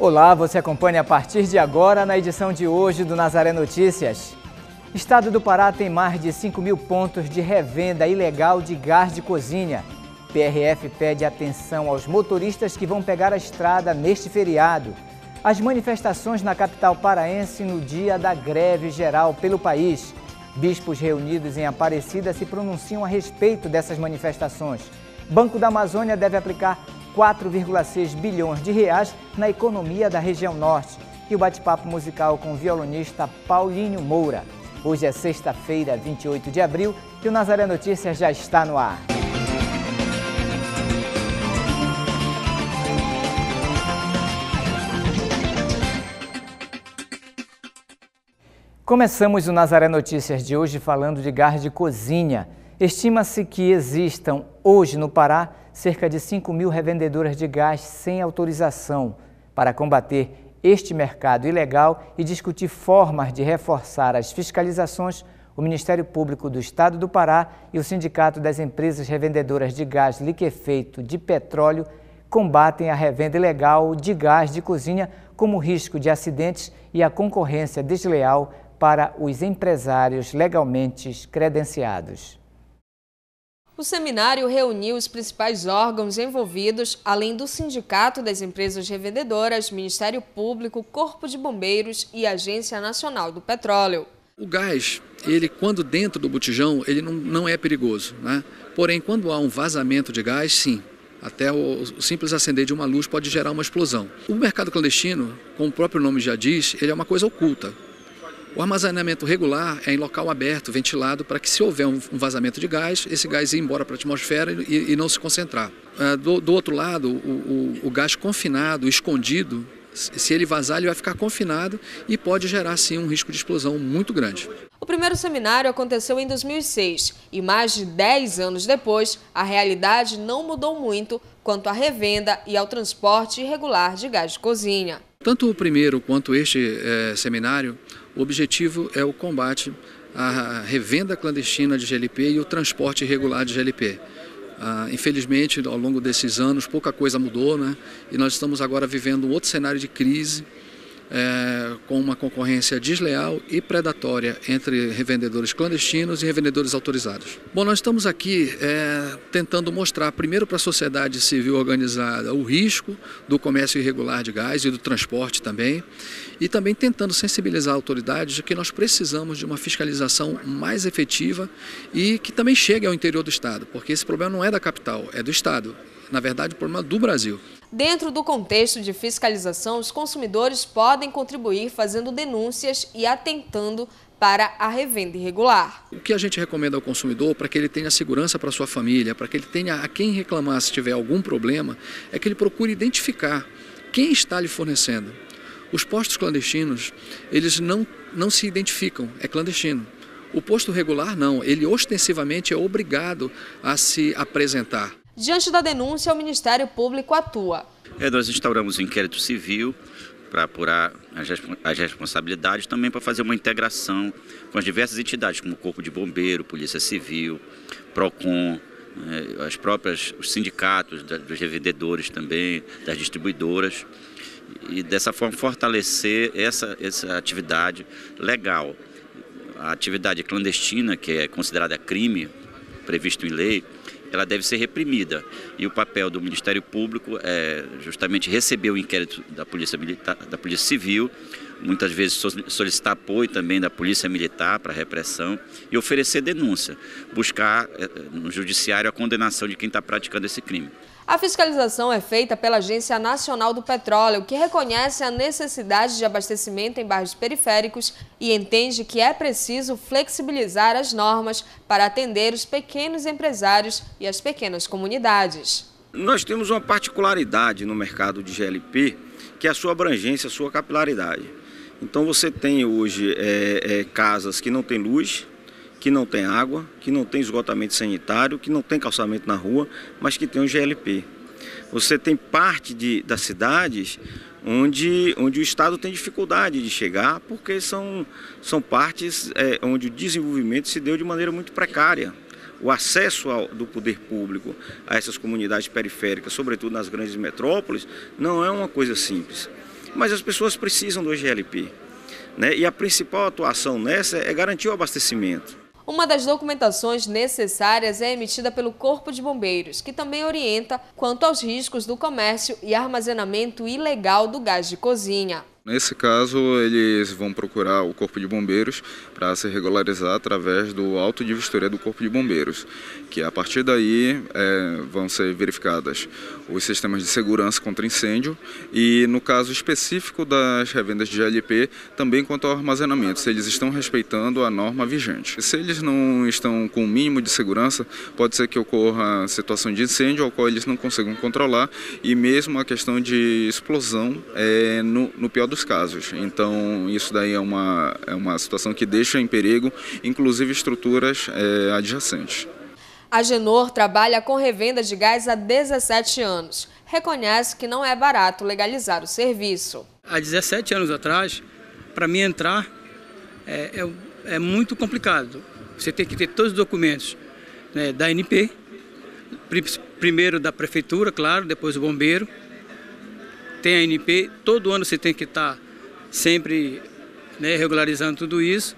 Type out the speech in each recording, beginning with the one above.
Olá, você acompanha a partir de agora na edição de hoje do Nazaré Notícias. Estado do Pará tem mais de 5.000 pontos de revenda ilegal de gás de cozinha. PRF pede atenção aos motoristas que vão pegar a estrada neste feriado. As manifestações na capital paraense no dia da greve geral pelo país. Bispos reunidos em Aparecida se pronunciam a respeito dessas manifestações. Banco da Amazônia deve aplicar 4,6 bilhões de reais na economia da região norte. E o bate-papo musical com o violonista Paulinho Moura. Hoje é sexta-feira, 28 de abril, e o Nazaré Notícias já está no ar. Começamos o Nazaré Notícias de hoje falando de gás de cozinha. Estima-se que existam hoje no Pará cerca de 5.000 revendedoras de gás sem autorização. Para combater este mercado ilegal e discutir formas de reforçar as fiscalizações, o Ministério Público do Estado do Pará e o Sindicato das Empresas Revendedoras de Gás Liquefeito de Petróleo combatem a revenda ilegal de gás de cozinha como risco de acidentes e a concorrência desleal para os empresários legalmente credenciados. O seminário reuniu os principais órgãos envolvidos, além do Sindicato das Empresas Revendedoras, Ministério Público, Corpo de Bombeiros e Agência Nacional do Petróleo. O gás, quando dentro do botijão, ele não é perigoso, né? Porém, quando há um vazamento de gás, sim. Até o simples acender de uma luz pode gerar uma explosão. O mercado clandestino, como o próprio nome já diz, ele é uma coisa oculta. O armazenamento regular é em local aberto, ventilado, para que se houver um vazamento de gás, esse gás ir embora para a atmosfera e não se concentrar. Do outro lado, o gás confinado, escondido, se ele vazar, ele vai ficar confinado e pode gerar, sim, um risco de explosão muito grande. O primeiro seminário aconteceu em 2006 e mais de 10 anos depois, a realidade não mudou muito quanto à revenda e ao transporte irregular de gás de cozinha. Tanto o primeiro quanto este seminário, o objetivo é o combate à revenda clandestina de GLP e o transporte irregular de GLP. Infelizmente, ao longo desses anos, pouca coisa mudou, né? E nós estamos agora vivendo um outro cenário de crise, com uma concorrência desleal e predatória entre revendedores clandestinos e revendedores autorizados. Bom, nós estamos aqui tentando mostrar primeiro para a sociedade civil organizada o risco do comércio irregular de gás e do transporte também, e também tentando sensibilizar a autoridade de que nós precisamos de uma fiscalização mais efetiva e que também chegue ao interior do Estado, porque esse problema não é da capital, é do Estado. Na verdade, o problema é do Brasil. Dentro do contexto de fiscalização, os consumidores podem contribuir fazendo denúncias e atentando para a revenda irregular. O que a gente recomenda ao consumidor, para que ele tenha segurança para a sua família, para que ele tenha a quem reclamar se tiver algum problema, é que ele procure identificar quem está lhe fornecendo. Os postos clandestinos, eles não se identificam, é clandestino. O posto regular não, ele ostensivamente é obrigado a se apresentar. Diante da denúncia, o Ministério Público atua. Nós instauramos um inquérito civil para apurar as responsabilidades, também para fazer uma integração com as diversas entidades, como o Corpo de Bombeiro, Polícia Civil, PROCON, os sindicatos dos revendedores também, das distribuidoras, e dessa forma fortalecer essa atividade legal. A atividade clandestina, que é considerada crime previsto em lei, ela deve ser reprimida. E o papel do Ministério Público é justamente receber o inquérito da Polícia Militar, da Polícia Civil, muitas vezes solicitar apoio também da Polícia Militar para repressão e oferecer denúncia, buscar no Judiciário a condenação de quem está praticando esse crime. A fiscalização é feita pela Agência Nacional do Petróleo, que reconhece a necessidade de abastecimento em bairros periféricos e entende que é preciso flexibilizar as normas para atender os pequenos empresários e as pequenas comunidades. Nós temos uma particularidade no mercado de GLP, que é a sua abrangência, a sua capilaridade. Então você tem hoje casas que não têm luz, que não tem água, que não tem esgotamento sanitário, que não tem calçamento na rua, mas que tem um GLP. Você tem parte das cidades onde o Estado tem dificuldade de chegar, porque são partes onde o desenvolvimento se deu de maneira muito precária. O acesso do poder público a essas comunidades periféricas, sobretudo nas grandes metrópoles, não é uma coisa simples. mas as pessoas precisam do GLP, né? E a principal atuação nessa é garantir o abastecimento. Uma das documentações necessárias é emitida pelo Corpo de Bombeiros, que também orienta quanto aos riscos do comércio e armazenamento ilegal do gás de cozinha. Nesse caso, eles vão procurar o Corpo de Bombeiros para se regularizar através do auto de vistoria do Corpo de Bombeiros, que a partir daí vão ser verificadas os sistemas de segurança contra incêndio e, no caso específico das revendas de GLP, também quanto ao armazenamento, se eles estão respeitando a norma vigente. Se eles não estão com o mínimo de segurança, pode ser que ocorra situação de incêndio ao qual eles não consigam controlar e mesmo a questão de explosão no pior dos casos. Então, isso daí é uma situação que deixa em perigo, inclusive estruturas adjacentes. A Agenor trabalha com revenda de gás há 17 anos. Reconhece que não é barato legalizar o serviço. Há 17 anos atrás, para mim entrar é muito complicado. Você tem que ter todos os documentos, né, da ANP, primeiro da prefeitura, claro, depois do bombeiro. Tem a ANP, todo ano você tem que estar sempre, né, regularizando tudo isso.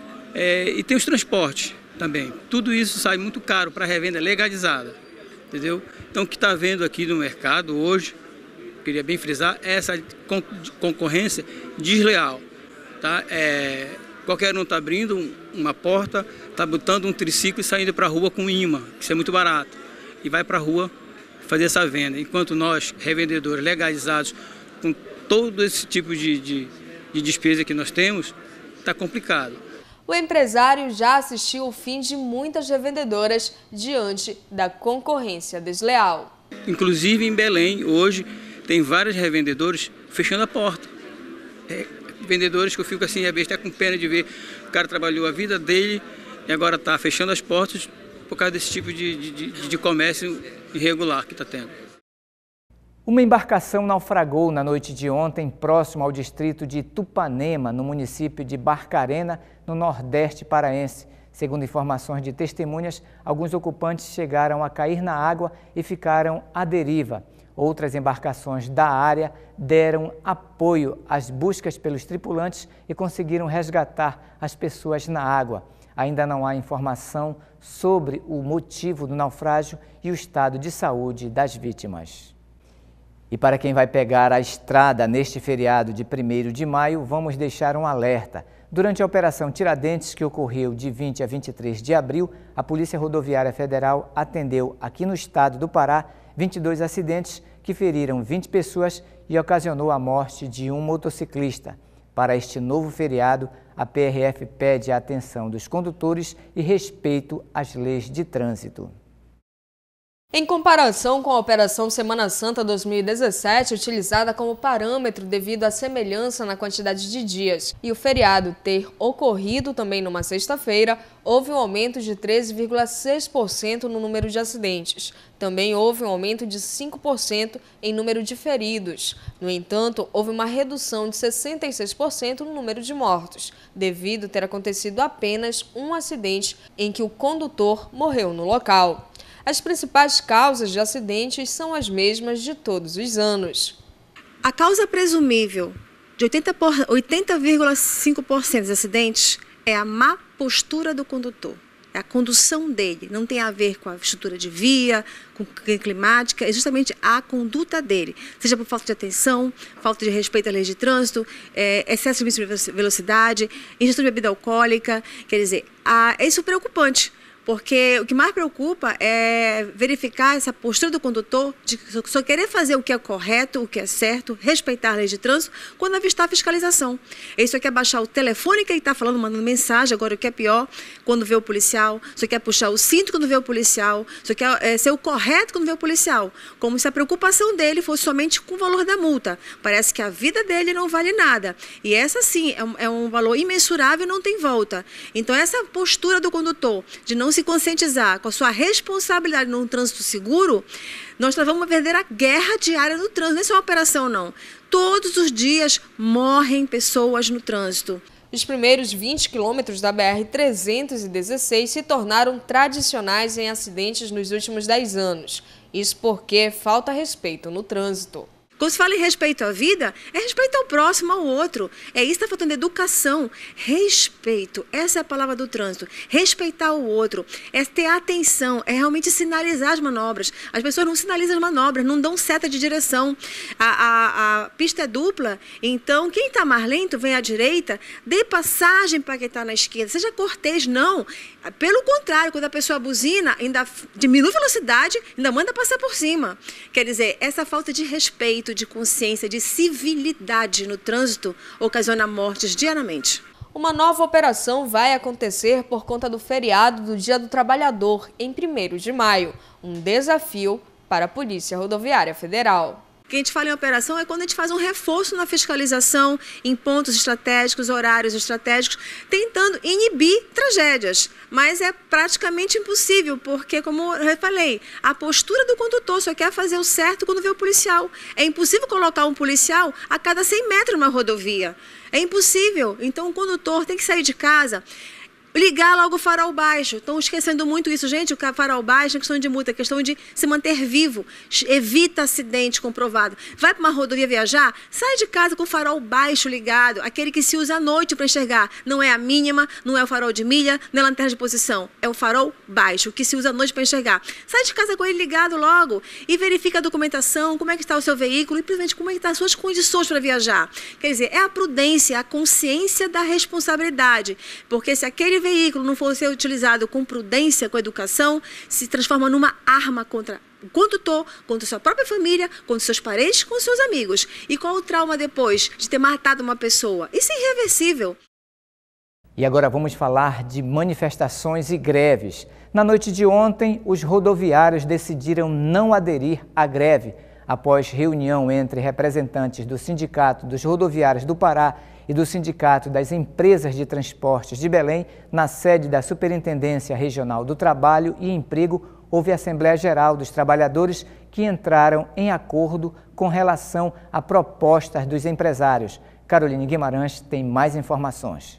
E tem os transportes também. Tudo isso sai muito caro para a revenda legalizada, entendeu? Então o que está vendo aqui no mercado hoje, queria bem frisar, é essa concorrência desleal. Tá? Qualquer um está abrindo uma porta, está botando um triciclo e saindo para a rua com imã, que isso é muito barato, e vai para a rua fazer essa venda, enquanto nós, revendedores legalizados, com todo esse tipo de despesa que nós temos, está complicado. O empresário já assistiu o fim de muitas revendedoras diante da concorrência desleal. Inclusive em Belém, hoje, tem vários revendedores fechando a porta. Vendedores que eu fico assim, até com pena de ver, o cara trabalhou a vida dele e agora está fechando as portas por causa desse tipo de comércio irregular que está tendo. Uma embarcação naufragou na noite de ontem próximo ao distrito de Tupanema, no município de Barcarena, no nordeste paraense. Segundo informações de testemunhas, alguns ocupantes chegaram a cair na água e ficaram à deriva. Outras embarcações da área deram apoio às buscas pelos tripulantes e conseguiram resgatar as pessoas na água. Ainda não há informação sobre o motivo do naufrágio e o estado de saúde das vítimas. E para quem vai pegar a estrada neste feriado de 1º de maio, vamos deixar um alerta. Durante a Operação Tiradentes, que ocorreu de 20 a 23 de abril, a Polícia Rodoviária Federal atendeu aqui no estado do Pará 22 acidentes que feriram 20 pessoas e ocasionou a morte de um motociclista. Para este novo feriado, a PRF pede a atenção dos condutores e respeito às leis de trânsito. Em comparação com a Operação Semana Santa 2017, utilizada como parâmetro devido à semelhança na quantidade de dias e o feriado ter ocorrido também numa sexta-feira, houve um aumento de 13,6% no número de acidentes. Também houve um aumento de 5% em número de feridos. No entanto, houve uma redução de 66% no número de mortos, devido ter acontecido apenas um acidente em que o condutor morreu no local. As principais causas de acidentes são as mesmas de todos os anos. A causa presumível de 80,5% dos acidentes é a má postura do condutor. É a condução dele, não tem a ver com a estrutura de via, com a climática, é justamente a conduta dele. Seja por falta de atenção, falta de respeito à lei de trânsito, excesso de velocidade, ingestão de bebida alcoólica. Quer dizer, isso é preocupante. Porque o que mais preocupa é verificar essa postura do condutor de só querer fazer o que é correto, o que é certo, respeitar a lei de trânsito, quando avistar a fiscalização. Ele só quer baixar o telefone que ele está falando, mandando mensagem, agora o que é pior, quando vê o policial, só quer puxar o cinto quando vê o policial, só quer ser o correto quando vê o policial, como se a preocupação dele fosse somente com o valor da multa. Parece que a vida dele não vale nada. E essa sim é um valor imensurável e não tem volta. Então essa postura do condutor de não se conscientizar com a sua responsabilidade num trânsito seguro, nós travamos uma verdadeira guerra diária no trânsito. Não é só uma operação, não. Todos os dias morrem pessoas no trânsito. Os primeiros 20 quilômetros da BR-316 se tornaram tradicionais em acidentes nos últimos 10 anos. Isso porque falta respeito no trânsito. Quando se fala em respeito à vida, é respeito ao próximo, ao outro. É isso que está faltando, educação. Respeito, essa é a palavra do trânsito. Respeitar o outro, é ter atenção, é realmente sinalizar as manobras. As pessoas não sinalizam as manobras, não dão seta de direção. A pista é dupla, então quem está mais lento vem à direita, dê passagem para quem está na esquerda. Seja cortês, não. Pelo contrário, quando a pessoa buzina, ainda diminui a velocidade, ainda manda passar por cima. Quer dizer, essa falta de respeito, de consciência, de civilidade no trânsito ocasiona mortes diariamente. Uma nova operação vai acontecer por conta do feriado do Dia do Trabalhador, em 1º de maio. Um desafio para a Polícia Rodoviária Federal. O que a gente fala em operação é quando a gente faz um reforço na fiscalização em pontos estratégicos, horários estratégicos, tentando inibir tragédias. Mas é praticamente impossível, porque, como eu falei, a postura do condutor só quer fazer o certo quando vê o policial. É impossível colocar um policial a cada 100 metros numa rodovia. É impossível. Então, o condutor tem que sair de casa, ligar logo o farol baixo. Estão esquecendo muito isso, gente. O farol baixo é questão de multa, é questão de se manter vivo. Evita acidente comprovado. Vai para uma rodovia viajar, sai de casa com o farol baixo ligado, aquele que se usa à noite para enxergar. Não é a mínima, não é o farol de milha, não é a lanterna de posição. É o farol baixo, que se usa à noite para enxergar. Sai de casa com ele ligado logo e verifica a documentação, como é que está o seu veículo e, principalmente, como é que estão as suas condições para viajar. Quer dizer, é a prudência, a consciência da responsabilidade. Porque se aquele veículo não for ser utilizado com prudência, com educação, se transforma numa arma contra o condutor, contra a sua própria família, contra seus parentes, com seus amigos. E qual o trauma depois de ter matado uma pessoa? Isso é irreversível. E agora vamos falar de manifestações e greves. Na noite de ontem, os rodoviários decidiram não aderir à greve, após reunião entre representantes do Sindicato dos Rodoviários do Pará e do Sindicato das Empresas de Transportes de Belém, na sede da Superintendência Regional do Trabalho e Emprego, houve Assembleia Geral dos Trabalhadores que entraram em acordo com relação a propostas dos empresários. Caroline Guimarães tem mais informações.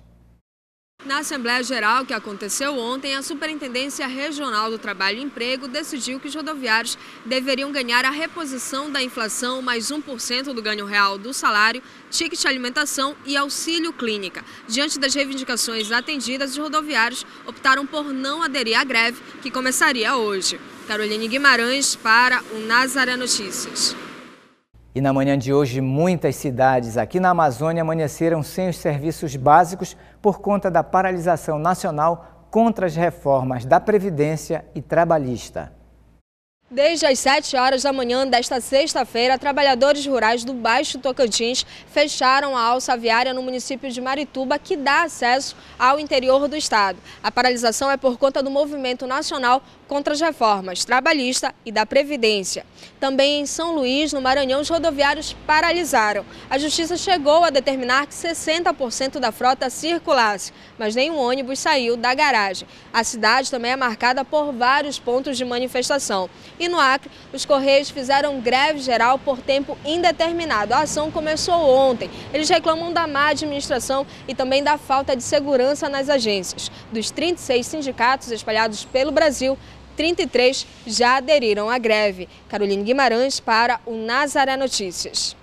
Na Assembleia Geral que aconteceu ontem, a Superintendência Regional do Trabalho e Emprego decidiu que os rodoviários deveriam ganhar a reposição da inflação mais 1% do ganho real do salário, ticket de alimentação e auxílio clínica. Diante das reivindicações atendidas, os rodoviários optaram por não aderir à greve, que começaria hoje. Caroline Guimarães para o Nazaré Notícias. E na manhã de hoje, muitas cidades aqui na Amazônia amanheceram sem os serviços básicos por conta da paralisação nacional contra as reformas da Previdência e Trabalhista. Desde as 7 horas da manhã desta sexta-feira, trabalhadores rurais do Baixo Tocantins fecharam a alça viária no município de Marituba, que dá acesso ao interior do estado. A paralisação é por conta do movimento nacional contra as reformas trabalhista e da Previdência. Também em São Luís, no Maranhão, os rodoviários paralisaram. A Justiça chegou a determinar que 60% da frota circulasse, mas nenhum ônibus saiu da garagem. A cidade também é marcada por vários pontos de manifestação. E no Acre, os Correios fizeram greve geral por tempo indeterminado. A ação começou ontem. Eles reclamam da má administração e também da falta de segurança nas agências. Dos 36 sindicatos espalhados pelo Brasil, 33 já aderiram à greve. Caroline Guimarães para o Nazaré Notícias.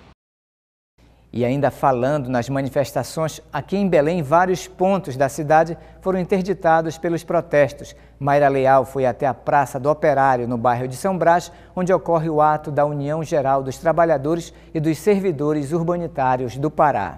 E ainda falando nas manifestações, aqui em Belém, vários pontos da cidade foram interditados pelos protestos. Mayra Leal foi até a Praça do Operário, no bairro de São Brás, onde ocorre o ato da União Geral dos Trabalhadores e dos Servidores Urbanitários do Pará.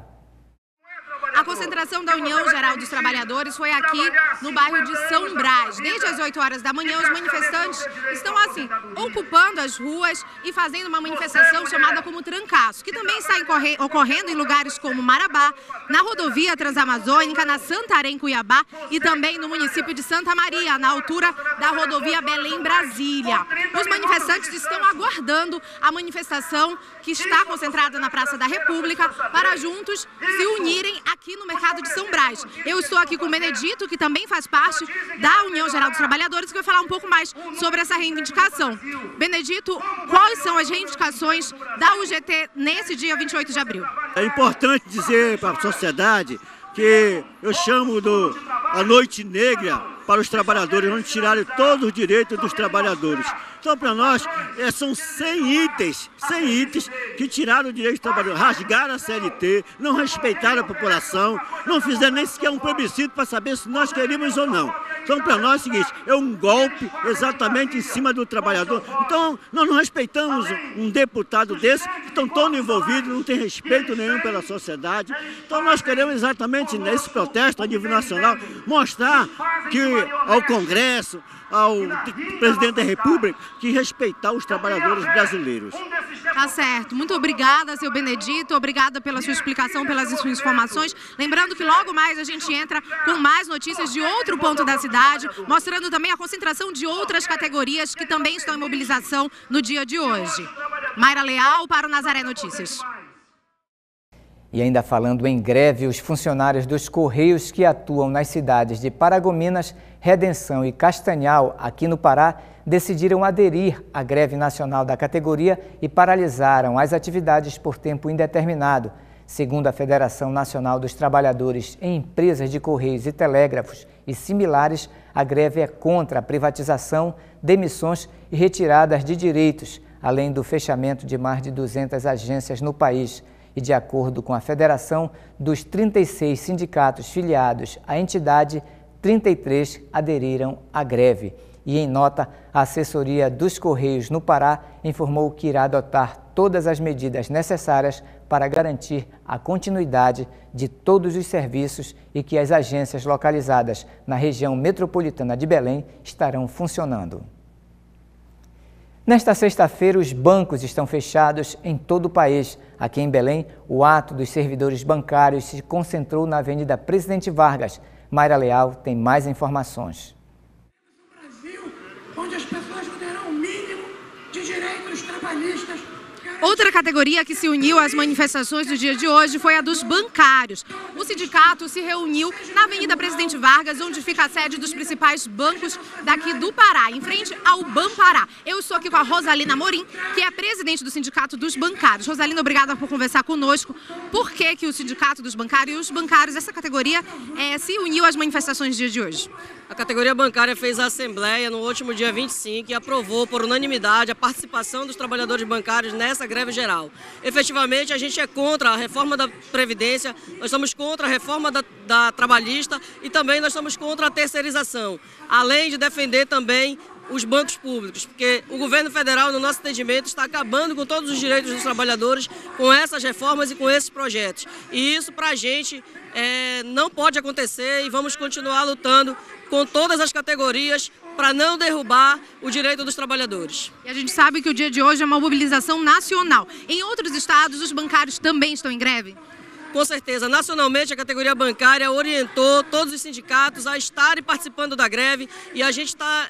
A concentração da União Geral dos Trabalhadores foi aqui no bairro de São Brás. Desde as 8 horas da manhã, os manifestantes estão assim, ocupando as ruas e fazendo uma manifestação chamada como trancaço, que também está ocorrendo em lugares como Marabá, na rodovia Transamazônica, na Santarém, Cuiabá e também no município de Santa Maria, na altura da rodovia Belém-Brasília. Os manifestantes estão aguardando a manifestação que está concentrada na Praça da República para juntos se unirem aqui no mercado de São Brás. Eu estou aqui com o Benedito, que também faz parte da União Geral dos Trabalhadores, que vai falar um pouco mais sobre essa reivindicação. Benedito, quais são as reivindicações da UGT nesse dia 28 de abril? É importante dizer para a sociedade que eu chamo a Noite Negra para os trabalhadores, onde tirarem todos os direitos dos trabalhadores. Então, para nós, são 100 itens que tiraram o direito dos trabalhadores, rasgaram a CLT, não respeitaram a população, não fizeram nem sequer um plebiscito para saber se nós queríamos ou não. Então, para nós é o seguinte, é um golpe exatamente em cima do trabalhador. Então, nós não respeitamos um deputado desse, que estão todos envolvidos, não tem respeito nenhum pela sociedade. Então, nós queremos exatamente nesse protesto a nível nacional mostrar que ao Congresso, ao presidente da República, que respeitar os trabalhadores brasileiros. Tá certo. Muito obrigada, seu Benedito. Obrigada pela sua explicação, pelas suas informações. Lembrando que logo mais a gente entra com mais notícias de outro ponto da cidade, mostrando também a concentração de outras categorias que também estão em mobilização no dia de hoje. Mayra Leal para o Nazaré Notícias. E ainda falando em greve, os funcionários dos Correios que atuam nas cidades de Paragominas, Redenção e Castanhal, aqui no Pará, decidiram aderir à greve nacional da categoria e paralisaram as atividades por tempo indeterminado. Segundo a Federação Nacional dos Trabalhadores em Empresas de Correios e Telégrafos e similares, a greve é contra a privatização, demissões e retiradas de direitos, além do fechamento de mais de 200 agências no país. E de acordo com a Federação, dos 36 sindicatos filiados à entidade, 33 aderiram à greve. E em nota, a assessoria dos Correios no Pará informou que irá adotar todas as medidas necessárias para garantir a continuidade de todos os serviços e que as agências localizadas na região metropolitana de Belém estarão funcionando. Nesta sexta-feira, os bancos estão fechados em todo o país. Aqui em Belém, o ato dos servidores bancários se concentrou na Avenida Presidente Vargas. Mayra Leal tem mais informações. Brasil, onde as pessoas não terão o mínimo de direitos trabalhistas. Outra categoria que se uniu às manifestações do dia de hoje foi a dos bancários. O sindicato se reuniu na Avenida Presidente Vargas, onde fica a sede dos principais bancos daqui do Pará, em frente ao Banpará. Eu estou aqui com a Rosalina Morim, que é a presidente do Sindicato dos Bancários. Rosalina, obrigada por conversar conosco. Por que o Sindicato dos Bancários e os bancários, essa categoria, se uniu às manifestações do dia de hoje? A categoria bancária fez a assembleia no último dia 25 e aprovou por unanimidade a participação dos trabalhadores bancários nessa greve geral. Efetivamente, a gente é contra a reforma da Previdência, nós somos contra a reforma da trabalhista e também nós somos contra a terceirização, além de defender também os bancos públicos, porque o governo federal, no nosso entendimento, está acabando com todos os direitos dos trabalhadores com essas reformas e com esses projetos. E isso, para a gente, não pode acontecer e vamos continuar lutando com todas as categorias para não derrubar o direito dos trabalhadores. E a gente sabe que o dia de hoje é uma mobilização nacional. Em outros estados, os bancários também estão em greve? Com certeza, nacionalmente a categoria bancária orientou todos os sindicatos a estarem participando da greve e a gente está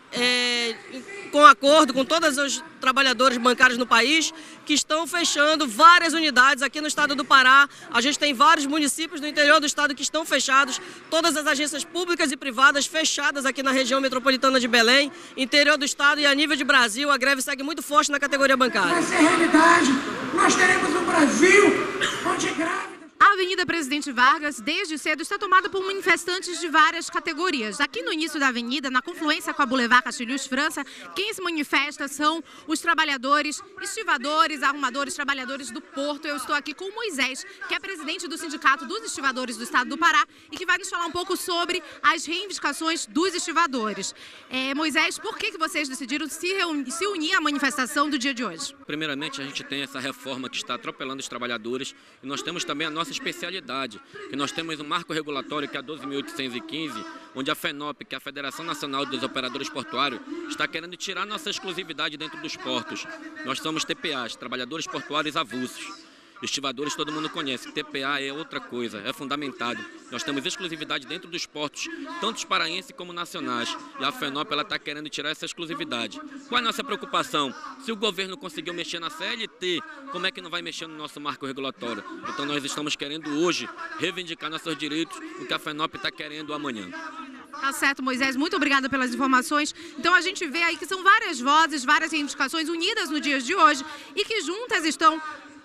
com acordo com todos os trabalhadores bancários no país que estão fechando várias unidades aqui no estado do Pará. A gente tem vários municípios no interior do estado que estão fechados, todas as agências públicas e privadas fechadas aqui na região metropolitana de Belém, interior do estado e a nível de Brasil, a greve segue muito forte na categoria bancária. Vai ser realidade, nós teremos um Brasil onde greve... A Avenida Presidente Vargas, desde cedo, está tomada por manifestantes de várias categorias. Aqui no início da avenida, na confluência com a Boulevard Castilhos França, quem se manifesta são os trabalhadores, estivadores, arrumadores, trabalhadores do Porto. Eu estou aqui com o Moisés, que é presidente do Sindicato dos Estivadores do Estado do Pará e que vai nos falar um pouco sobre as reivindicações dos estivadores. Moisés, por que vocês decidiram se unir à manifestação do dia de hoje? Primeiramente, a gente tem essa reforma que está atropelando os trabalhadores e nós temos também a nossa especialidade, que nós temos um marco regulatório que é a 12.815, onde a FENOP, que é a Federação Nacional dos Operadores Portuários, está querendo tirar nossa exclusividade dentro dos portos. Nós somos TPAs, Trabalhadores Portuários Avulsos. Estivadores todo mundo conhece, TPA é outra coisa, é fundamentado. Nós temos exclusividade dentro dos portos, tanto os paraenses como nacionais. E a FENOP está querendo tirar essa exclusividade. Qual é a nossa preocupação? Se o governo conseguiu mexer na CLT, como é que não vai mexer no nosso marco regulatório? Então nós estamos querendo hoje reivindicar nossos direitos, o que a FENOP está querendo amanhã. Tá certo, Moisés, muito obrigada pelas informações. Então a gente vê aí que são várias vozes, várias reivindicações unidas no dia de hoje e que juntas estão...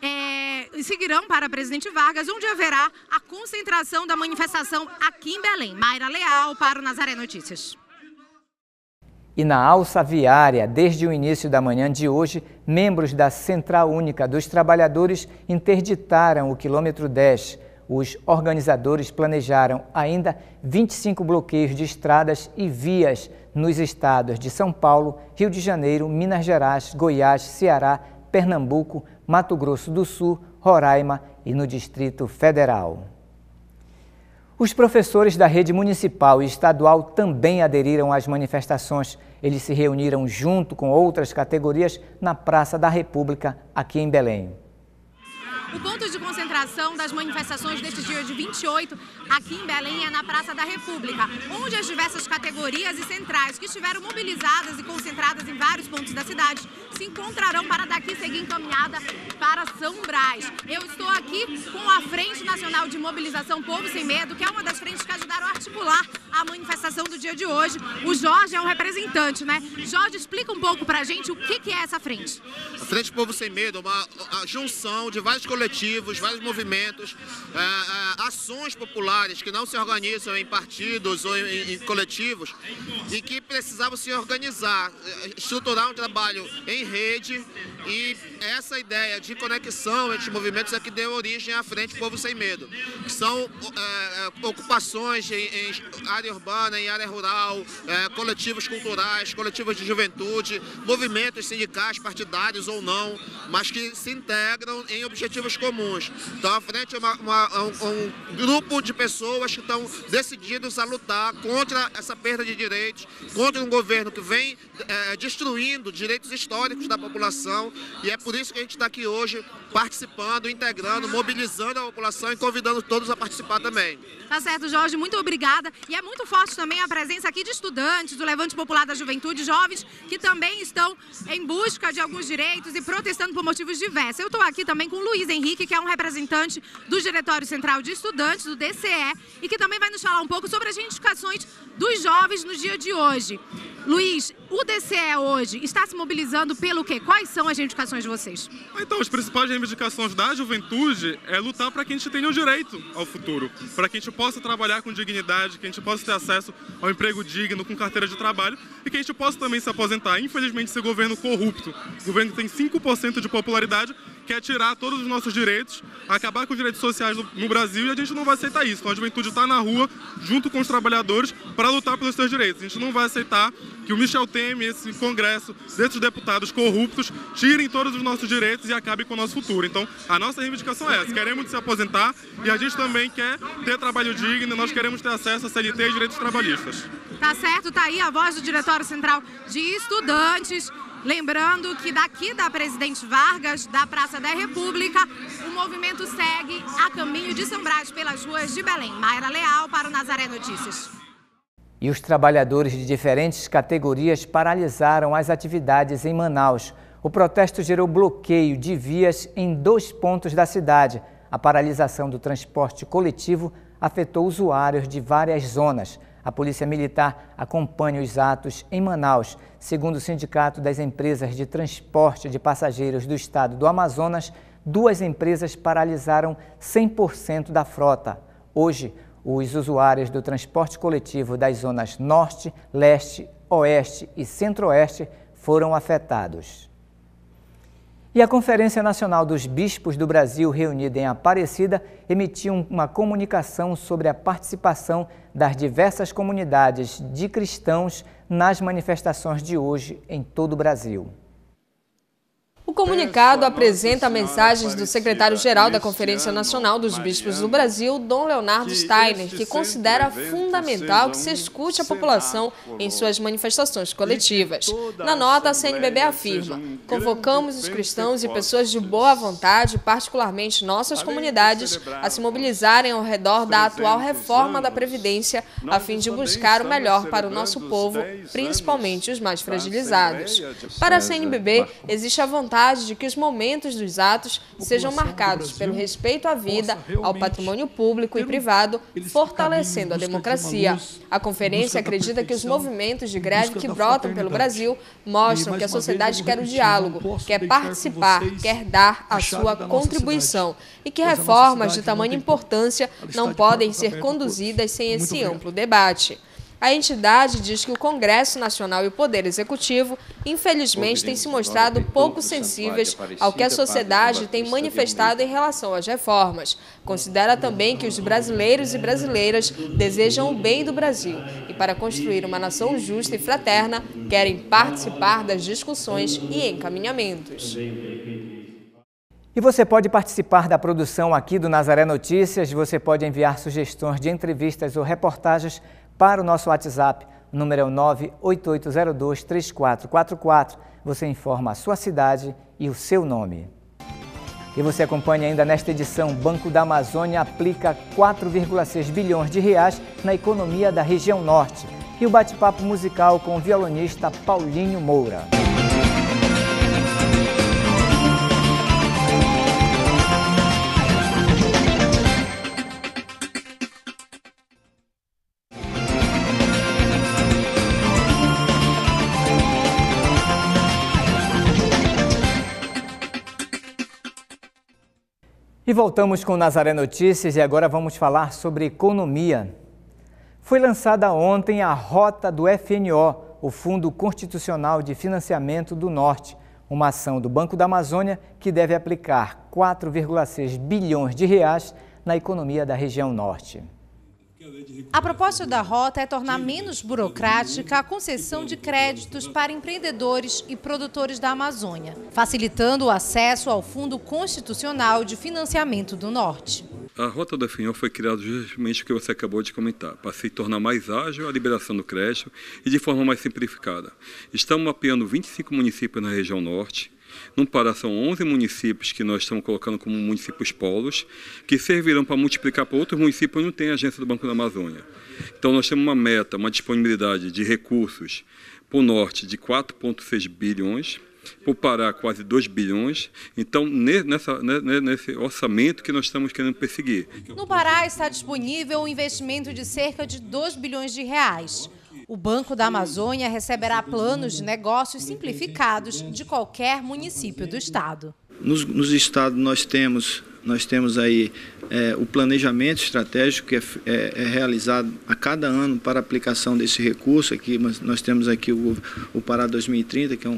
seguirão para Presidente Vargas, onde haverá a concentração da manifestação aqui em Belém. Mayra Leal para o Nazaré Notícias. E na alça viária, desde o início da manhã de hoje, membros da Central Única dos Trabalhadores interditaram o quilômetro 10. Os organizadores planejaram ainda 25 bloqueios de estradas e vias nos estados de São Paulo, Rio de Janeiro, Minas Gerais, Goiás, Ceará, Pernambuco, Mato Grosso do Sul, Roraima e no Distrito Federal. Os professores da rede municipal e estadual também aderiram às manifestações. Eles se reuniram junto com outras categorias na Praça da República, aqui em Belém. O ponto de concentração das manifestações deste dia de 28, aqui em Belém, é na Praça da República, onde as diversas categorias e centrais que estiveram mobilizadas e concentradas em vários pontos da cidade se encontrarão para daqui seguir encaminhada para São Brás. Eu estou aqui com a Frente Nacional de Mobilização Povo Sem Medo, que é uma das frentes que ajudaram a articular a manifestação do dia de hoje. O Jorge é um representante, né? Jorge, explica um pouco pra gente o que é essa frente. A Frente Povo Sem Medo é uma junção de vários coletivos, vários movimentos, ações populares que não se organizam em partidos ou em coletivos e que precisavam se organizar, estruturar um trabalho em rede, e essa ideia de conexão entre movimentos é que deu origem à Frente Povo Sem Medo, que são ocupações em área urbana, em área rural, coletivos culturais, coletivos de juventude, movimentos sindicais, partidários ou não, mas que se integram em objetivos comuns. Então a Frente é um grupo de pessoas que estão decididos a lutar contra essa perda de direitos, contra um governo que vem destruindo direitos históricos da população, e é por isso que a gente está aqui hoje participando, integrando, mobilizando a população e convidando todos a participar também. Tá certo, Jorge, muito obrigada. E é muito forte também a presença aqui de estudantes do Levante Popular da Juventude, jovens que também estão em busca de alguns direitos e protestando por motivos diversos. Eu estou aqui também com o Luiz Henrique, que é um representante do Diretório Central de Estudantes, do DCE, e que também vai nos falar um pouco sobre as reivindicações dos jovens no dia de hoje. Luiz, o DCE hoje está se mobilizando pelo quê? Quais são as reivindicações de vocês? Então, as principais reivindicações da juventude é lutar para que a gente tenha um direito ao futuro, para que a gente possa trabalhar com dignidade, que a gente possa ter acesso ao emprego digno, com carteira de trabalho, e que a gente possa também se aposentar. Infelizmente, esse governo corrupto, governo que tem 5% de popularidade, quer tirar todos os nossos direitos, acabar com os direitos sociais no Brasil, e a gente não vai aceitar isso. Então a juventude está na rua, junto com os trabalhadores, para lutar pelos seus direitos. A gente não vai aceitar que o Michel Temer, esse Congresso, desses deputados corruptos, tirem todos os nossos direitos e acabem com o nosso futuro. Então a nossa reivindicação é essa: queremos se aposentar, e a gente também quer ter trabalho digno, nós queremos ter acesso a CLT e direitos trabalhistas. Tá certo, tá aí a voz do Diretório Central de Estudantes. Lembrando que daqui da Presidente Vargas, da Praça da República, o movimento segue a caminho de São Brás pelas ruas de Belém. Mayra Leal para o Nazaré Notícias. E os trabalhadores de diferentes categorias paralisaram as atividades em Manaus. O protesto gerou bloqueio de vias em 2 pontos da cidade. A paralisação do transporte coletivo afetou usuários de várias zonas. A Polícia Militar acompanha os atos em Manaus. Segundo o Sindicato das Empresas de Transporte de Passageiros do Estado do Amazonas, 2 empresas paralisaram 100% da frota. Hoje, os usuários do transporte coletivo das zonas Norte, Leste, Oeste e Centro-Oeste foram afetados. E a Conferência Nacional dos Bispos do Brasil, reunida em Aparecida, emitiu uma comunicação sobre a participação das diversas comunidades de cristãos nas manifestações de hoje em todo o Brasil. O comunicado apresenta mensagens do secretário-geral da Conferência Nacional dos Bispos do Brasil, Dom Leonardo Steiner, que considera fundamental que se escute a população em suas manifestações coletivas. Na nota, a CNBB afirma: convocamos os cristãos e pessoas de boa vontade, particularmente nossas comunidades, a se mobilizarem ao redor da atual reforma da Previdência, a fim de buscar o melhor para o nosso povo, principalmente os mais fragilizados. Para a CNBB, existe a vontade de que os momentos dos atos sejam marcados pelo respeito à vida, ao patrimônio público e privado, fortalecendo a democracia. A conferência acredita que os movimentos de greve que brotam pelo Brasil mostram que a sociedade quer o diálogo, quer participar, quer dar a sua contribuição e que reformas de tamanha importância não podem ser conduzidas sem esse amplo debate. A entidade diz que o Congresso Nacional e o Poder Executivo, infelizmente, têm se mostrado pouco sensíveis ao que a sociedade tem manifestado em relação às reformas. Considera também que os brasileiros e brasileiras desejam o bem do Brasil e, para construir uma nação justa e fraterna, querem participar das discussões e encaminhamentos. E você pode participar da produção aqui do Nazaré Notícias. Você pode enviar sugestões de entrevistas ou reportagens para o nosso WhatsApp. O número é o 988023444. Você informa a sua cidade e o seu nome. E você acompanha ainda nesta edição. Banco da Amazônia aplica 4,6 bilhões de reais na economia da região norte. E o bate-papo musical com o violonista Paulinho Moura. E voltamos com o Nazaré Notícias e agora vamos falar sobre economia. Foi lançada ontem a Rota do FNO, o Fundo Constitucional de Financiamento do Norte, uma ação do Banco da Amazônia que deve aplicar 4,6 bilhões de reais na economia da região norte. A proposta da Rota é tornar menos burocrática a concessão de créditos para empreendedores e produtores da Amazônia, facilitando o acesso ao Fundo Constitucional de Financiamento do Norte. A Rota do FNO foi criada justamente o que você acabou de comentar, para se tornar mais ágil a liberação do crédito e de forma mais simplificada. Estamos mapeando 25 municípios na região norte. No Pará são 11 municípios que nós estamos colocando como municípios polos, que servirão para multiplicar para outros municípios onde não tem agência do Banco da Amazônia. Então nós temos uma meta, uma disponibilidade de recursos para o norte de 4,6 bilhões, para o Pará quase 2 bilhões, então nesse orçamento que nós estamos querendo perseguir. No Pará está disponível um investimento de cerca de 2 bilhões de reais. O Banco da Amazônia receberá planos de negócios simplificados de qualquer município do estado. Nos estados nós temos aí o planejamento estratégico que é realizado a cada ano para a aplicação desse recurso. Aqui nós temos aqui o Pará 2030, que é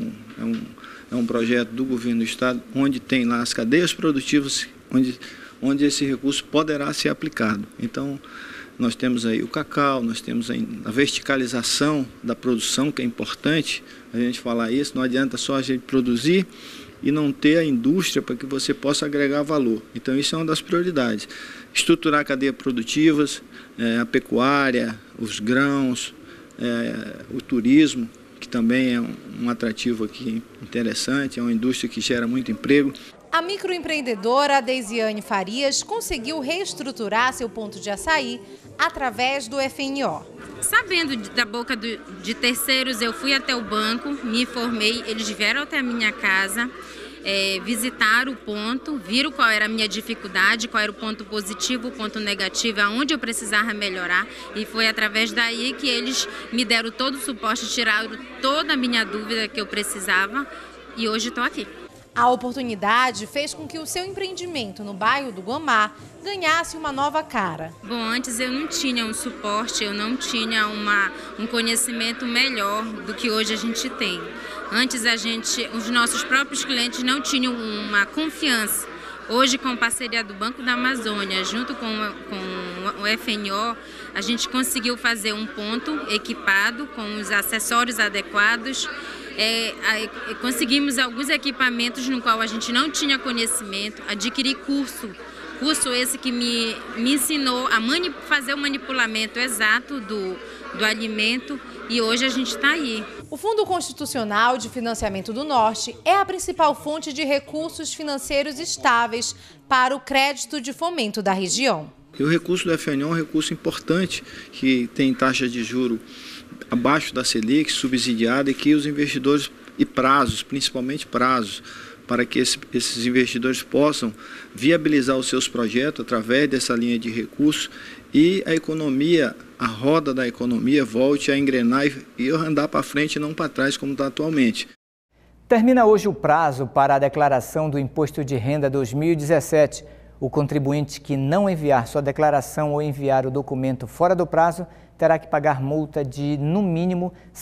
um projeto do governo do estado, onde tem lá as cadeias produtivas, onde esse recurso poderá ser aplicado. Então, nós temos aí o cacau, nós temos aí a verticalização da produção, que é importante a gente falar isso. Não adianta só a gente produzir e não ter a indústria para que você possa agregar valor. Então, isso é uma das prioridades. Estruturar cadeias produtivas, a pecuária, os grãos, o turismo, que também é um atrativo aqui interessante, é uma indústria que gera muito emprego. A microempreendedora Deisiane Farias conseguiu reestruturar seu ponto de açaí através do FNO. Sabendo da boca de terceiros, eu fui até o banco, me informei, eles vieram até a minha casa, visitaram o ponto, viram qual era a minha dificuldade, qual era o ponto positivo, o ponto negativo, aonde eu precisava melhorar, e foi através daí que eles me deram todo o suporte, tiraram toda a minha dúvida que eu precisava, e hoje estou aqui. A oportunidade fez com que o seu empreendimento no bairro do Guamá ganhasse uma nova cara. Bom, antes eu não tinha um suporte, eu não tinha um conhecimento melhor do que hoje a gente tem. Antes os nossos próprios clientes não tinham uma confiança. Hoje, com a parceria do Banco da Amazônia, junto com o FNO, a gente conseguiu fazer um ponto equipado com os acessórios adequados. Conseguimos alguns equipamentos no qual a gente não tinha conhecimento, adquiri curso esse que me ensinou a fazer o manipulamento exato do alimento, e hoje a gente está aí. O Fundo Constitucional de Financiamento do Norte é a principal fonte de recursos financeiros estáveis para o crédito de fomento da região. E o recurso do FNO é um recurso importante, que tem taxa de juros abaixo da Selic, subsidiada, e que os investidores, e prazos, principalmente prazos, para que esses investidores possam viabilizar os seus projetos através dessa linha de recursos e a economia, a roda da economia volte a engrenar e andar para frente e não para trás como está atualmente. Termina hoje o prazo para a declaração do Imposto de Renda 2017. O contribuinte que não enviar sua declaração ou enviar o documento fora do prazo terá que pagar multa de, no mínimo, R$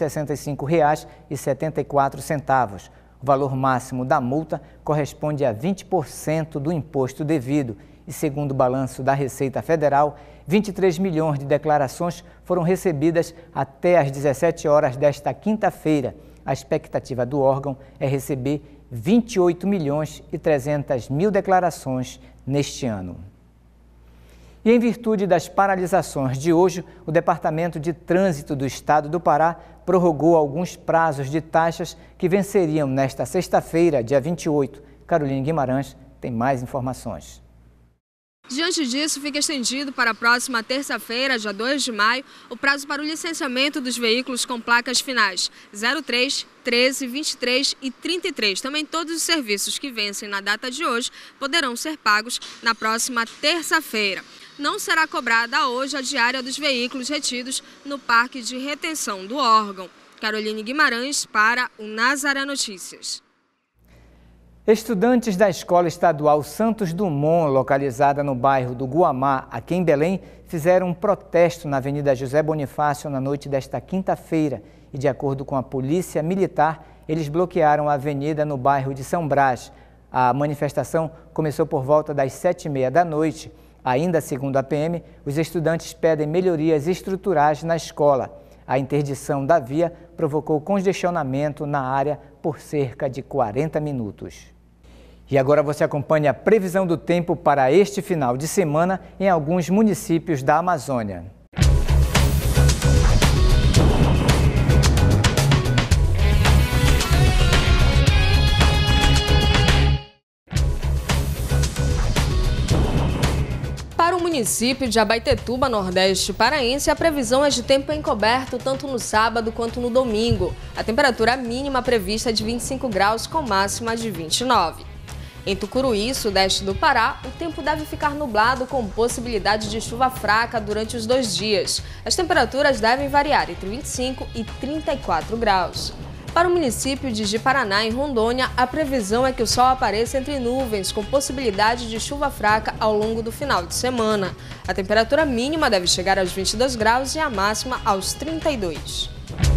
165,74. O valor máximo da multa corresponde a 20% do imposto devido e, segundo o balanço da Receita Federal, 23 milhões de declarações foram recebidas até às 17 horas desta quinta-feira. A expectativa do órgão é receber 28.300.000 declarações neste ano. E em virtude das paralisações de hoje, o Departamento de Trânsito do Estado do Pará prorrogou alguns prazos de taxas que venceriam nesta sexta-feira, dia 28. Caroline Guimarães tem mais informações. Diante disso, fica estendido para a próxima terça-feira, dia 2 de maio, o prazo para o licenciamento dos veículos com placas finais 03, 13, 23 e 33. Também todos os serviços que vencem na data de hoje poderão ser pagos na próxima terça-feira. Não será cobrada hoje a diária dos veículos retidos no parque de retenção do órgão. Caroline Guimarães para o Nazaré Notícias. Estudantes da Escola Estadual Santos Dumont, localizada no bairro do Guamá, aqui em Belém, fizeram um protesto na Avenida José Bonifácio na noite desta quinta-feira. E, de acordo com a Polícia Militar, eles bloquearam a avenida no bairro de São Brás. A manifestação começou por volta das 7h30 da noite. Ainda segundo a PM, os estudantes pedem melhorias estruturais na escola. A interdição da via provocou congestionamento na área por cerca de 40 minutos. E agora você acompanha a previsão do tempo para este final de semana em alguns municípios da Amazônia. Para o município de Abaetetuba, Nordeste Paraense, a previsão é de tempo encoberto tanto no sábado quanto no domingo. A temperatura mínima prevista é de 25 graus com máxima de 29. Em Tucuruí, sudeste do Pará, o tempo deve ficar nublado com possibilidade de chuva fraca durante os 2 dias. As temperaturas devem variar entre 25 e 34 graus. Para o município de Ji-Paraná, em Rondônia, a previsão é que o sol apareça entre nuvens, com possibilidade de chuva fraca ao longo do final de semana. A temperatura mínima deve chegar aos 22 graus e a máxima aos 32.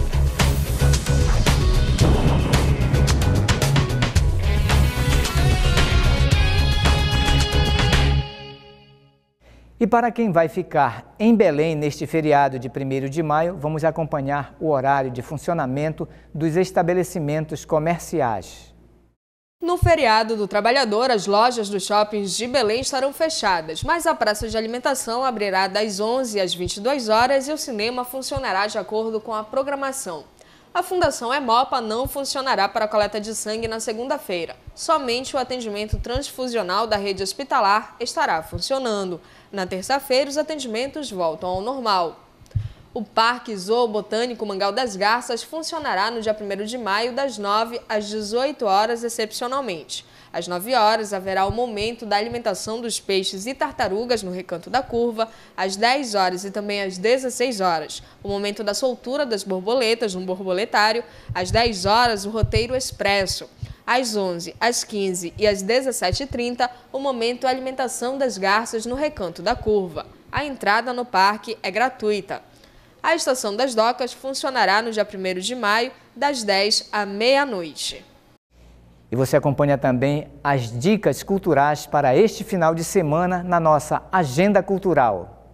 E para quem vai ficar em Belém neste feriado de 1º de maio, vamos acompanhar o horário de funcionamento dos estabelecimentos comerciais. No feriado do trabalhador, as lojas dos shoppings de Belém estarão fechadas, mas a praça de alimentação abrirá das 11 às 22 horas e o cinema funcionará de acordo com a programação. A Fundação Hemopa não funcionará para a coleta de sangue na segunda-feira. Somente o atendimento transfusional da rede hospitalar estará funcionando. Na terça-feira, os atendimentos voltam ao normal. O Parque Zoobotânico Mangal das Garças funcionará no dia 1º de maio, das 9 às 18 horas, excepcionalmente. Às 9 horas, haverá o momento da alimentação dos peixes e tartarugas no Recanto da Curva, às 10 horas e também às 16 horas, o momento da soltura das borboletas no borboletário, às 10 horas, o roteiro expresso. Às 11, às 15 e às 17h30, o momento alimentação das garças no Recanto da Curva. A entrada no parque é gratuita. A Estação das Docas funcionará no dia 1º de maio, das 10 à meia-noite. E você acompanha também as dicas culturais para este final de semana na nossa Agenda Cultural.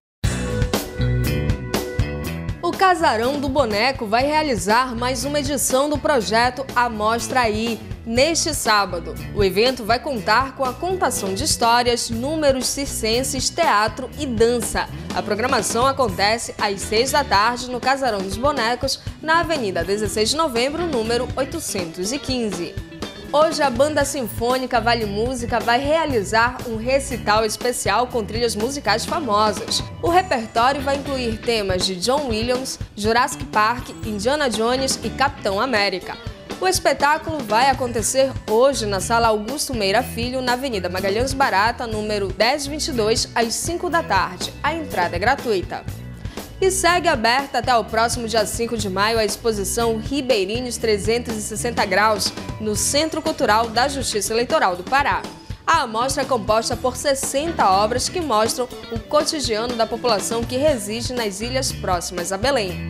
O Casarão do Boneco vai realizar mais uma edição do projeto Amostra Aí, neste sábado. O evento vai contar com a contação de histórias, números circenses, teatro e dança. A programação acontece às 6 da tarde no Casarão dos Bonecos, na Avenida 16 de Novembro, número 815. Hoje a Banda Sinfônica Vale Música vai realizar um recital especial com trilhas musicais famosas. O repertório vai incluir temas de John Williams, Jurassic Park, Indiana Jones e Capitão América. O espetáculo vai acontecer hoje na Sala Augusto Meira Filho, na Avenida Magalhães Barata, número 1022, às 5 da tarde. A entrada é gratuita. E segue aberta até o próximo dia 5 de maio a exposição Ribeirinhos 360 Graus, no Centro Cultural da Justiça Eleitoral do Pará. A amostra é composta por 60 obras que mostram o cotidiano da população que reside nas ilhas próximas a Belém.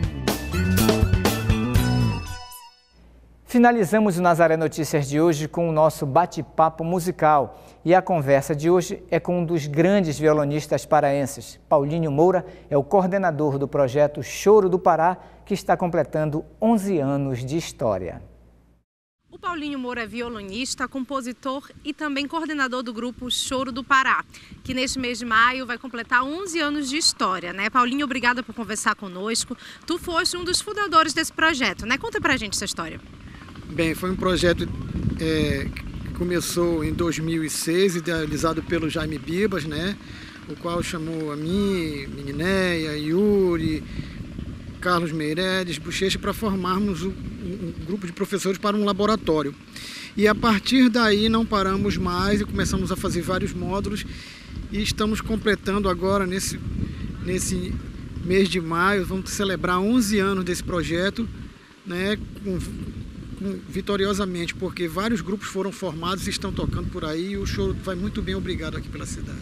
Finalizamos o Nazaré Notícias de hoje com o nosso bate-papo musical. E a conversa de hoje é com um dos grandes violonistas paraenses. Paulinho Moura é o coordenador do projeto Choro do Pará, que está completando 11 anos de história. O Paulinho Moura é violonista, compositor e também coordenador do grupo Choro do Pará, que neste mês de maio vai completar 11 anos de história, né? Paulinho, obrigada por conversar conosco. Tu foste um dos fundadores desse projeto, né? Conta pra gente essa história. Bem, foi um projeto que começou em 2006, idealizado pelo Jaime Bibas, né? O qual chamou a mim, Mininéia, Yuri, Carlos Meireles, Bochecha, para formarmos um grupo de professores para um laboratório. E a partir daí não paramos mais e começamos a fazer vários módulos e estamos completando agora, nesse mês de maio, vamos celebrar 11 anos desse projeto, né, vitoriosamente, porque vários grupos foram formados e estão tocando por aí e o choro vai muito bem, obrigado aqui pela cidade.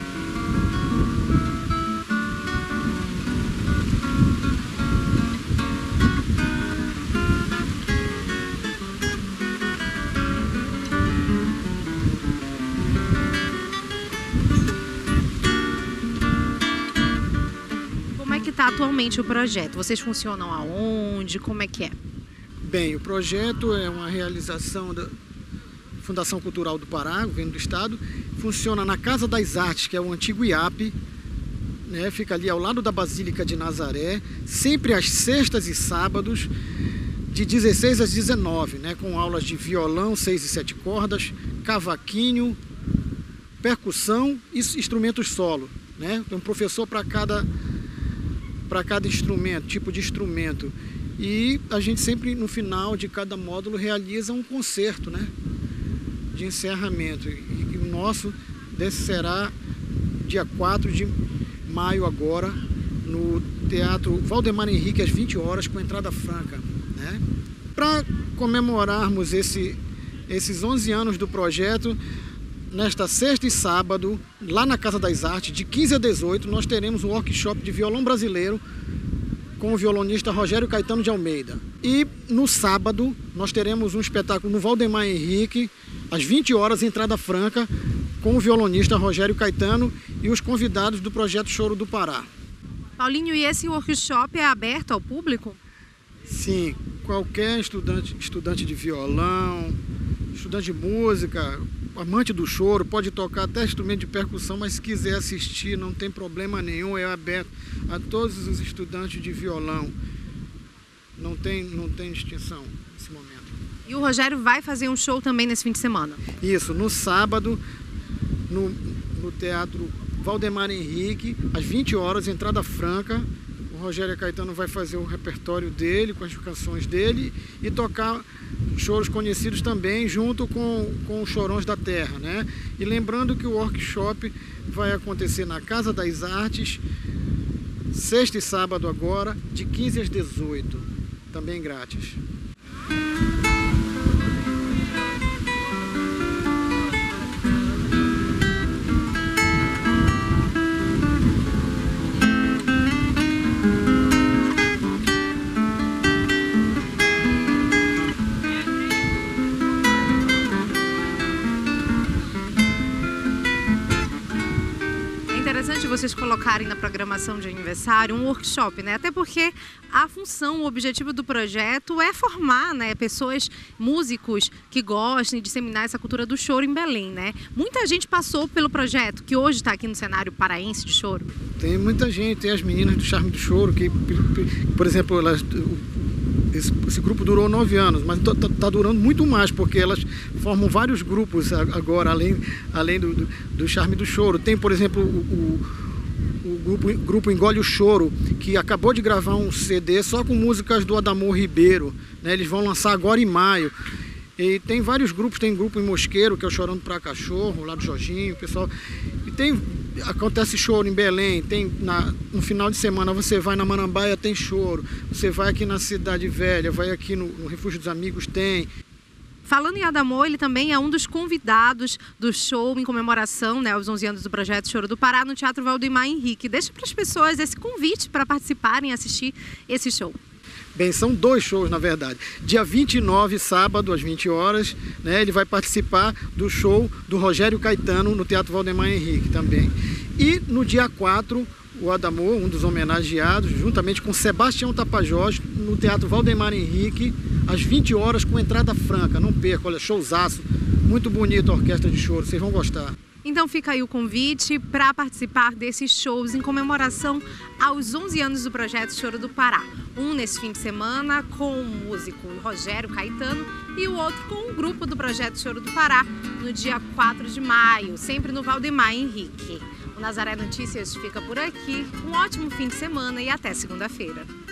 Como é que está atualmente o projeto? Vocês funcionam aonde? Como é que é? Bem, o projeto é uma realização da Fundação Cultural do Pará, governo do estado. Funciona na Casa das Artes, que é o antigo IAP, né? Fica ali ao lado da Basílica de Nazaré, sempre às sextas e sábados, de 16 às 19, né? Com aulas de violão, 6 e 7 cordas, cavaquinho, percussão e instrumentos solo, né? Tem um professor para cada instrumento, tipo de instrumento. E a gente sempre, no final de cada módulo, realiza um concerto, né, de encerramento. E o nosso será dia 4 de maio agora, no Teatro Valdemar Henrique, às 20 horas, com entrada franca, né? Para comemorarmos esses 11 anos do projeto, nesta sexta e sábado, lá na Casa das Artes, de 15 a 18, nós teremos um workshop de violão brasileiro com o violonista Rogério Caetano de Almeida. E no sábado nós teremos um espetáculo no Valdemar Henrique, às 20 horas, entrada franca, com o violonista Rogério Caetano e os convidados do projeto Choro do Pará. Paulinho, e esse workshop é aberto ao público? Sim, qualquer estudante de violão, estudante de música, amante do choro, pode tocar até instrumento de percussão, mas se quiser assistir não tem problema nenhum, é aberto a todos os estudantes de violão. Não tem distinção nesse momento. E o Rogério vai fazer um show também nesse fim de semana? Isso, no sábado, no Teatro Valdemar Henrique, às 20 horas, entrada franca. O Rogério Caetano vai fazer o repertório dele, com as canções dele, e tocar choros conhecidos também, junto com os Chorões da Terra, né? E lembrando que o workshop vai acontecer na Casa das Artes, sexta e sábado agora, de 15 às 18, também grátis. Vocês colocarem na programação de aniversário um workshop, né? Até porque a função, o objetivo do projeto é formar, né, pessoas, músicos que gostem de disseminar essa cultura do choro em Belém, né? Muita gente passou pelo projeto, que hoje está aqui no cenário paraense de choro. Tem muita gente, tem as meninas do Charme do Choro, que, por exemplo, esse grupo durou 9 anos, mas está durando muito mais, porque elas formam vários grupos agora, além do Charme do Choro. Tem, por exemplo, o grupo Engole o Choro, que acabou de gravar um CD só com músicas do Adamor Ribeiro, né? Eles vão lançar agora em maio. E tem vários grupos, tem grupo em Mosqueiro, que é o Chorando pra Cachorro, lá do Jorginho, pessoal. E acontece choro em Belém, no final de semana você vai na Marambaia, tem choro. Você vai aqui na Cidade Velha, vai aqui no Refúgio dos Amigos, tem. Falando em Adamor, ele também é um dos convidados do show em comemoração, né, aos 11 anos do Projeto Choro do Pará, no Teatro Valdemar Henrique. Deixa para as pessoas esse convite para participarem e assistir esse show. Bem, são 2 shows, na verdade. Dia 29, sábado, às 20 horas, né, ele vai participar do show do Rogério Caetano no Teatro Valdemar Henrique também. E no dia 4, o Adamor, um dos homenageados, juntamente com Sebastião Tapajós, no Teatro Valdemar Henrique, às 20 horas, com entrada franca. Não perca, olha, showzaço, muito bonito a orquestra de choro, vocês vão gostar. Então fica aí o convite para participar desses shows em comemoração aos 11 anos do Projeto Choro do Pará. Um nesse fim de semana com o músico Rogério Caetano e o outro com o grupo do Projeto Choro do Pará no dia 4 de maio, sempre no Valdemar Henrique. O Nazaré Notícias fica por aqui. Um ótimo fim de semana e até segunda-feira.